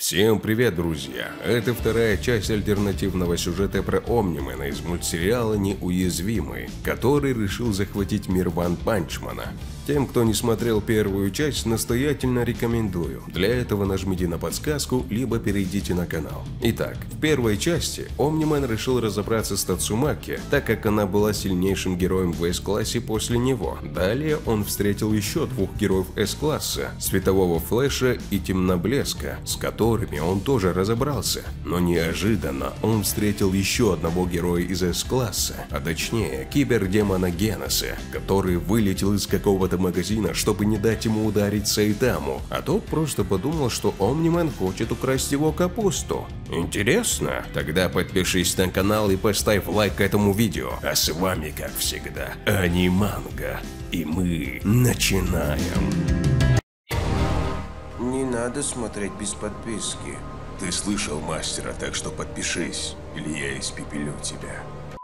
Всем привет, друзья! Это вторая часть альтернативного сюжета про Омнимена из мультсериала «Неуязвимый», который решил захватить мир Ванпанчмана. Тем, кто не смотрел первую часть, настоятельно рекомендую. Для этого нажмите на подсказку, либо перейдите на канал. Итак, в первой части Омнимен решил разобраться с Тацумаки, так как она была сильнейшим героем в С-классе после него. Далее он встретил еще двух героев С-класса, Светового Флэша и Темноблеска, с которыми он тоже разобрался. Но неожиданно он встретил еще одного героя из С-класса, а точнее кибердемона Геноса, который вылетел из какого-то магазина, чтобы не дать ему ударить Сайтаму, а тот просто подумал, что Омнимен хочет украсть его капусту. Интересно? Тогда подпишись на канал и поставь лайк этому видео. А с вами, как всегда, Аниманга. И мы начинаем. Не надо смотреть без подписки. Ты слышал мастера, так что подпишись, или я испепелю тебя.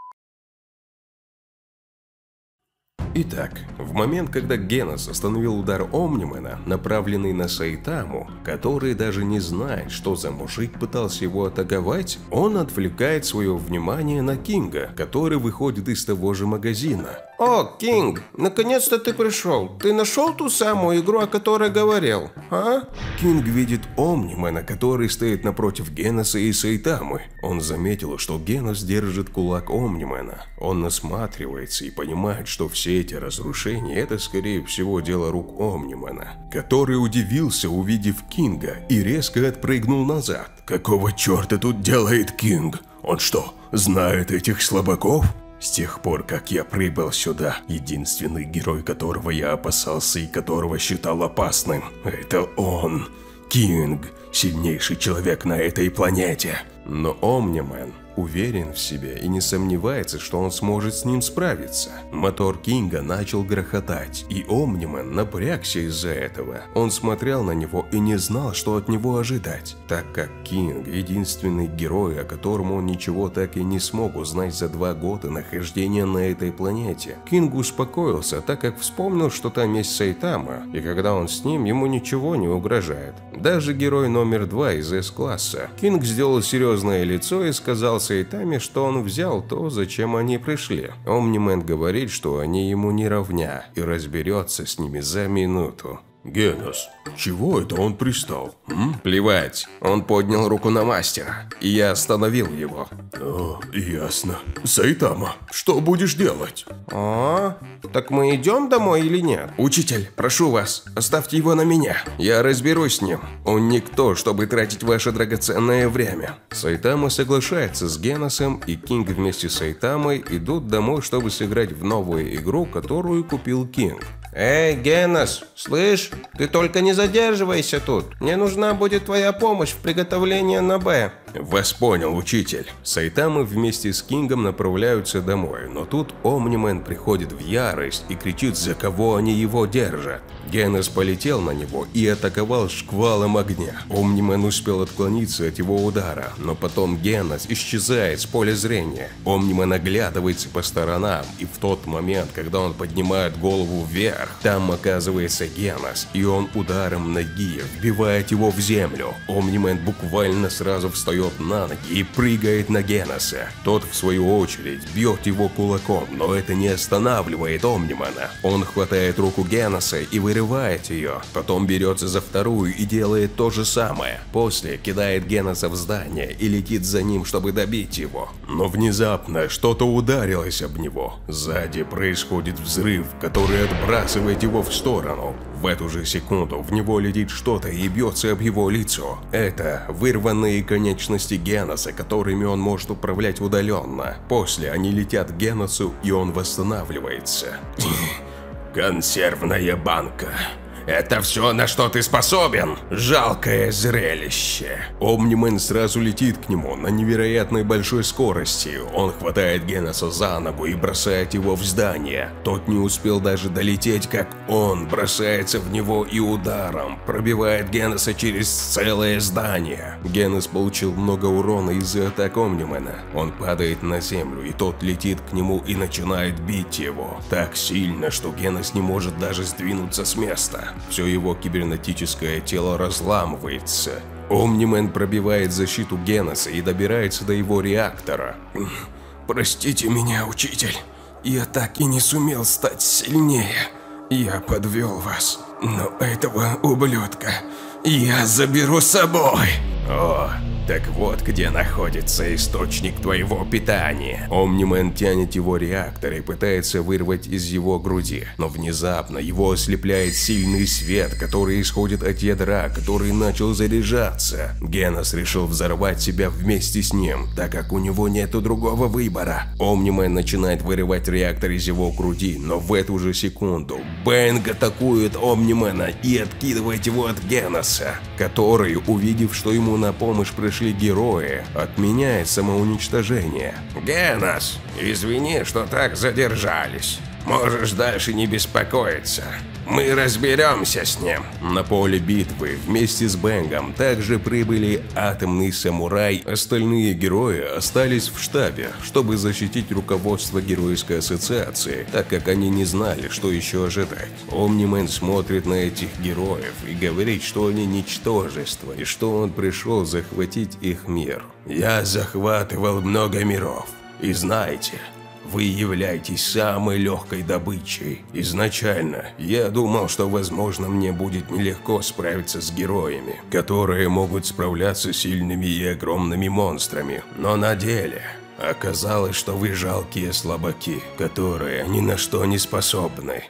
Итак, в момент, когда Генос остановил удар Омнимена, направленный на Сайтаму, который даже не знает, что за мужик пытался его атаковать, он отвлекает свое внимание на Кинга, который выходит из того же магазина. О, Кинг, наконец-то ты пришел. Ты нашел ту самую игру, о которой говорил, а? Кинг видит Омнимена, который стоит напротив Геноса и Сайтамы. Он заметил, что Генос держит кулак Омнимена. Он осматривается и понимает, что все эти разрушения – это, скорее всего, дело рук Омнимена, который удивился, увидев Кинга, и резко отпрыгнул назад. Какого черта тут делает Кинг? Он что, знает этих слабаков? С тех пор, как я прибыл сюда, единственный герой, которого я опасался и которого считал опасным, это он, Кинг, сильнейший человек на этой планете. Но Омнимен уверен в себе и не сомневается, что он сможет с ним справиться. Мотор Кинга начал грохотать, и Омнимен напрягся из-за этого. Он смотрел на него и не знал, что от него ожидать, так как Кинг – единственный герой, о котором он ничего так и не смог узнать за 2 года нахождения на этой планете. Кинг успокоился, так как вспомнил, что там есть Сайтама, и когда он с ним, ему ничего не угрожает. Даже герой номер 2 из С-класса. Кинг сделал серьезное лицо и сказал Сайтаме, что он взял то, зачем они пришли. Омнимен говорит, что они ему не равня, и разберется с ними за минуту. Генос, чего это он пристал? Плевать, он поднял руку на мастера, и я остановил его. О, ясно. Сайтама, что будешь делать? Так мы идем домой или нет? Учитель, прошу вас, оставьте его на меня. Я разберусь с ним. Он никто, чтобы тратить ваше драгоценное время. Сайтама соглашается с Геносом, и Кинг вместе с Сайтамой идут домой, чтобы сыграть в новую игру, которую купил Кинг. Эй, Генос, слышь, ты только не задерживайся тут. Мне нужна будет твоя помощь в приготовлении на Б. Вас понял, учитель. Сайтама вместе с Кингом направляются домой, но тут Омнимен приходит в ярость и кричит, за кого они его держат. Генос полетел на него и атаковал шквалом огня. Омнимен успел отклониться от его удара, но потом Генос исчезает с поля зрения. Омнимен оглядывается по сторонам, и в тот момент, когда он поднимает голову вверх, там оказывается Генос, и он ударом ноги вбивает его в землю. Омнимен буквально сразу встает на ноги и прыгает на Геноса. Тот, в свою очередь, бьет его кулаком, но это не останавливает Омнимена. Он хватает руку Геноса и вырывает ее. Потом берется за вторую и делает то же самое. После кидает Геноса в здание и летит за ним, чтобы добить его. Но внезапно что-то ударилось об него. Сзади происходит взрыв, который отбрасывает его в сторону. В эту же секунду в него летит что-то и бьется об его лицо. Это вырванные конечности Геноса, которыми он может управлять удаленно. После они летят к Геносу, и он восстанавливается. Консервная банка. Это все, на что ты способен? Жалкое зрелище. Омнимен сразу летит к нему на невероятной большой скорости. Он хватает Геноса за ногу и бросает его в здание. Тот не успел даже долететь, как он бросается в него и ударом пробивает Геноса через целое здание. Генос получил много урона из-за атак Омнимена. Он падает на землю, и тот летит к нему и начинает бить его. Так сильно, что Генос не может даже сдвинуться с места. Все его кибернетическое тело разламывается. Омнимен пробивает защиту Геноса и добирается до его реактора. Простите меня, учитель. Я так и не сумел стать сильнее. Я подвел вас, но этого ублюдка я заберу с собой. О, так вот где находится источник твоего питания. Омнимен тянет его реактор и пытается вырвать из его груди, но внезапно его ослепляет сильный свет, который исходит от ядра, который начал заряжаться. Генос решил взорвать себя вместе с ним, так как у него нету другого выбора. Омнимен начинает вырывать реактор из его груди, но в эту же секунду Бэнг атакует Омнимена и откидывает его от Геноса, который, увидев, что ему на помощь пришли герои, отменяет самоуничтожение. Генос, извини, что так задержались. Можешь дальше не беспокоиться. Мы разберемся с ним. На поле битвы вместе с Бэнгом также прибыли Атомный Самурай. Остальные герои остались в штабе, чтобы защитить руководство Геройской ассоциации, так как они не знали, что еще ожидать. Омнимен смотрит на этих героев и говорит, что они ничтожество и что он пришел захватить их мир. Я захватывал много миров, и знаете, вы являетесь самой легкой добычей. Изначально я думал, что, возможно, мне будет нелегко справиться с героями, которые могут справляться с сильными и огромными монстрами. Но на деле оказалось, что вы жалкие слабаки, которые ни на что не способны.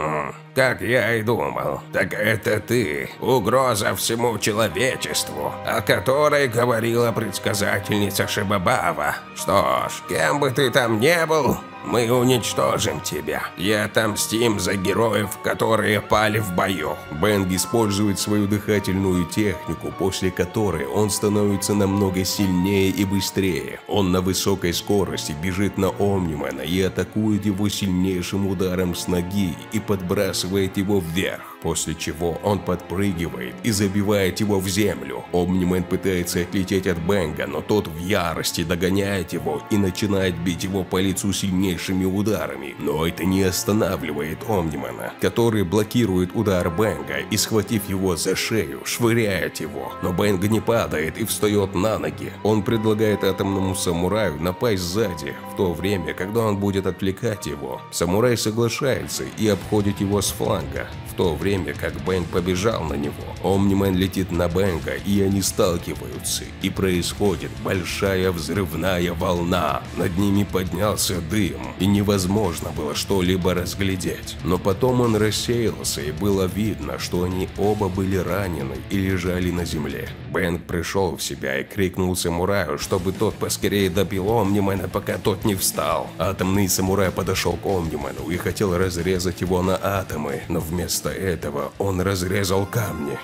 Как я и думал, так это ты, угроза всему человечеству, о которой говорила предсказательница Шибабава. Что ж, кем бы ты там не был, мы уничтожим тебя и отомстим за героев, которые пали в бою. Бэнг использует свою дыхательную технику, после которой он становится намного сильнее и быстрее. Он на высокой скорости бежит на Омнимена и атакует его сильнейшим ударом с ноги и подбрасывает его вверх, после чего он подпрыгивает и забивает его в землю. Омнимен пытается отлететь от Бэнга, но тот в ярости догоняет его и начинает бить его по лицу сильнейшими ударами. Но это не останавливает Омнимена, который блокирует удар Бэнга и, схватив его за шею, швыряет его. Но Бэнг не падает и встает на ноги. Он предлагает Атомному Самураю напасть сзади, в то время, когда он будет отвлекать его. Самурай соглашается и обходит его с фланга, в то время как Бэнг побежал на него. Омнимен летит на Бэнга, и они сталкиваются, и происходит большая взрывная волна. Над ними поднялся дым, и невозможно было что-либо разглядеть. Но потом он рассеялся, и было видно, что они оба были ранены и лежали на земле. Бэнг пришел в себя и крикнул Самураю, чтобы тот поскорее добил Омнимена, пока тот не встал. Атомный Самурай подошел к Омнимену и хотел разрезать его на атомы, но вместо этого он разрезал камни.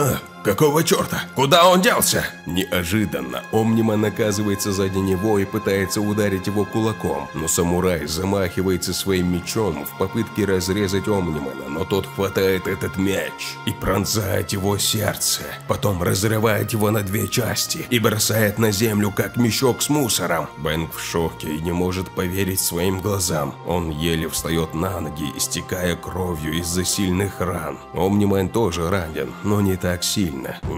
Какого черта? Куда он делся? Неожиданно Омнимен оказывается сзади него и пытается ударить его кулаком, но Самурай замахивается своим мечом в попытке разрезать Омнимена, но тот хватает этот мяч и пронзает его сердце, потом разрывает его на две части и бросает на землю, как мешок с мусором. Бэнг в шоке и не может поверить своим глазам. Он еле встает на ноги, истекая кровью из-за сильных ран. Омнимен тоже ранен, но не так сильно.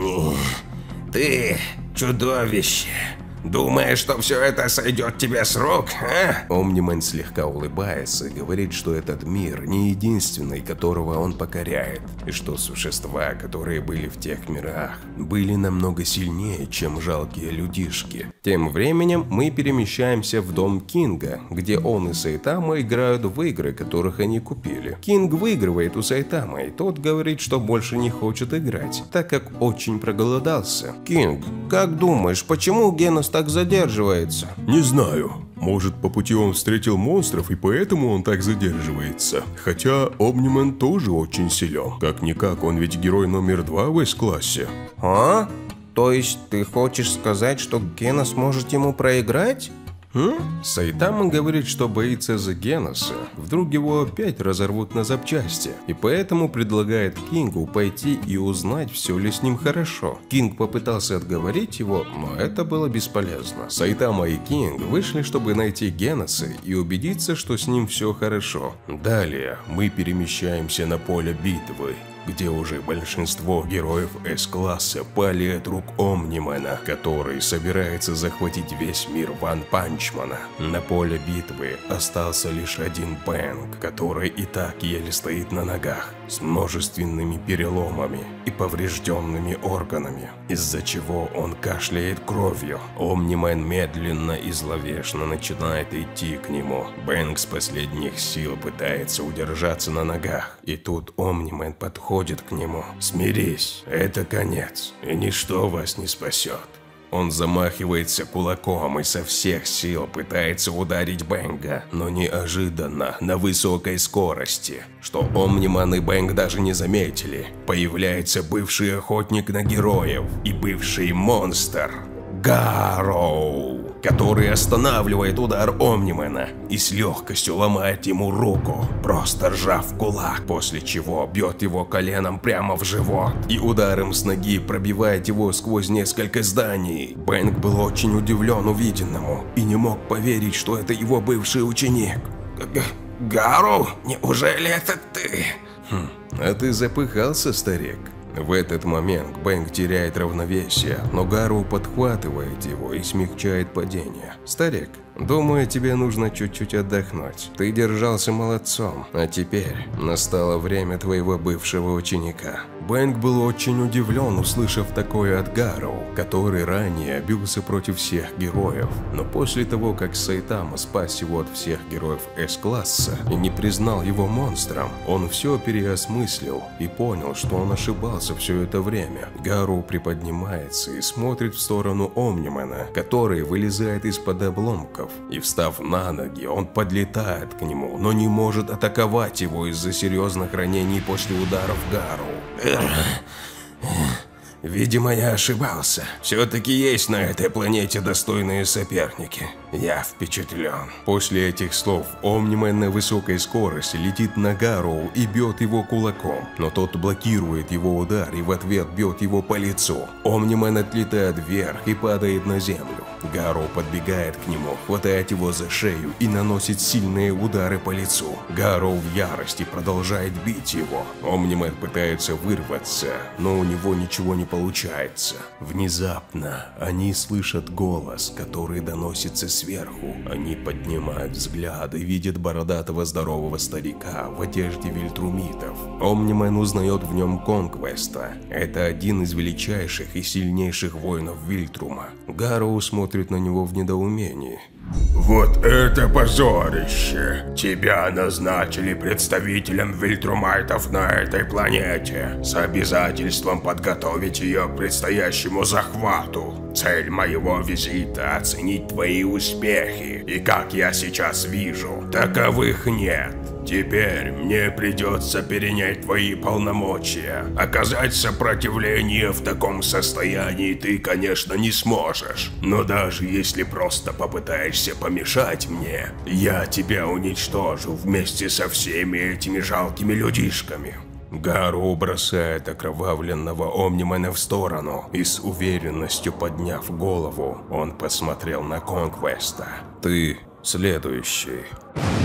Ты чудовище. Думаешь, что все это сойдет тебе с рук, а? Омнимен слегка улыбается и говорит, что этот мир не единственный, которого он покоряет, и что существа, которые были в тех мирах, были намного сильнее, чем жалкие людишки. Тем временем мы перемещаемся в дом Кинга, где он и Сайтама играют в игры, которых они купили. Кинг выигрывает у Сайтама, и тот говорит, что больше не хочет играть, так как очень проголодался. Кинг, как думаешь, почему Генос так задерживается? Не знаю. Может, по пути он встретил монстров, и поэтому он так задерживается. Хотя Омнимен тоже очень силен. Как-никак, он ведь герой номер 2 в S-классе. А? То есть ты хочешь сказать, что Генос может ему проиграть? Сайтама говорит, что боится за Геноса. Вдруг его опять разорвут на запчасти. И поэтому предлагает Кингу пойти и узнать, все ли с ним хорошо. Кинг попытался отговорить его, но это было бесполезно. Сайтама и Кинг вышли, чтобы найти Геноса и убедиться, что с ним все хорошо. Далее мы перемещаемся на поле битвы. где уже большинство героев С-класса пали от рук Омнимена, который собирается захватить весь мир Ванпанчмана. На поле битвы остался лишь один Бэнг, который и так еле стоит на ногах, с множественными переломами и поврежденными органами, из-за чего он кашляет кровью. Омнимен медленно и зловеще начинает идти к нему. Бэнг с последних сил пытается удержаться на ногах, и тут Омнимен подходит к нему. «Смирись, это конец, и ничто вас не спасет». Он замахивается кулаком и со всех сил пытается ударить Бэнга, но неожиданно, на высокой скорости, что Омниман и Бэнг даже не заметили, появляется бывший охотник на героев и бывший монстр Гароу, который останавливает удар Омнимена и с легкостью ломает ему руку, просто сжав кулак, после чего бьет его коленом прямо в живот и ударом с ноги пробивает его сквозь несколько зданий. Бэнг был очень удивлен увиденному и не мог поверить, что это его бывший ученик. Гароу, неужели это ты? А ты запыхался, старик? В этот момент Бэнг теряет равновесие, но Гароу подхватывает его и смягчает падение. «Старик, думаю, тебе нужно чуть-чуть отдохнуть. Ты держался молодцом, а теперь настало время твоего бывшего ученика». Бэнг был очень удивлен, услышав такое от Гароу, который ранее бился против всех героев. Но после того, как Сайтама спас его от всех героев С-класса и не признал его монстром, он все переосмыслил и понял, что он ошибался все это время. Гароу приподнимается и смотрит в сторону Омнимена, который вылезает из-под обломков. И встав на ноги, он подлетает к нему, но не может атаковать его из-за серьезных ранений после ударов Гароу. Видимо, я ошибался. Все-таки есть на этой планете достойные соперники. Я впечатлен. После этих слов Омнимен на высокой скорости летит на Гароу и бьет его кулаком, но тот блокирует его удар и в ответ бьет его по лицу. Омнимен отлетает вверх и падает на землю. Гароу подбегает к нему, хватает его за шею и наносит сильные удары по лицу. Гароу в ярости продолжает бить его. Омнимен пытается вырваться, но у него ничего не получается. Внезапно они слышат голос, который доносится сверху. Они поднимают взгляд и видят бородатого здорового старика в одежде вильтрумитов. Омнимен узнает в нем Конквеста. Это один из величайших и сильнейших воинов Вильтрума. Гароу смотрит на него в недоумении. Вот это позорище! Тебя назначили представителем вильтрумайтов на этой планете с обязательством подготовить ее к предстоящему захвату. Цель моего визита – оценить твои успехи, и как я сейчас вижу, таковых нет. Теперь мне придется перенять твои полномочия. Оказать сопротивление в таком состоянии ты, конечно, не сможешь. Но даже если просто попытаешься помешать мне, я тебя уничтожу вместе со всеми этими жалкими людишками. Гароу бросает окровавленного Омнимена в сторону и с уверенностью подняв голову, он посмотрел на Конквеста. «Ты следующий».